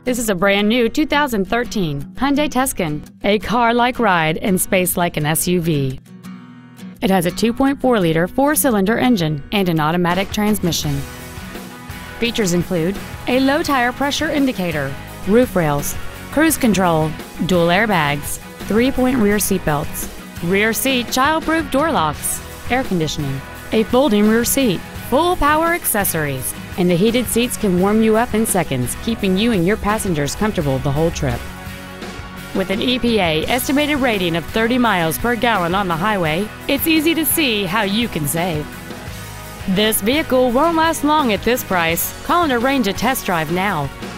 This is a brand new 2013 Hyundai Tucson, a car-like ride and space like an SUV. It has a 2.4-liter four-cylinder engine and an automatic transmission. Features include a low tire pressure indicator, roof rails, cruise control, dual airbags, 3-point rear seat belts, rear seat child-proof door locks, air conditioning, a folding rear seat, full power accessories, and the heated seats can warm you up in seconds, keeping you and your passengers comfortable the whole trip. With an EPA estimated rating of 30 miles per gallon on the highway, it's easy to see how you can save. This vehicle won't last long at this price. Call and arrange a test drive now.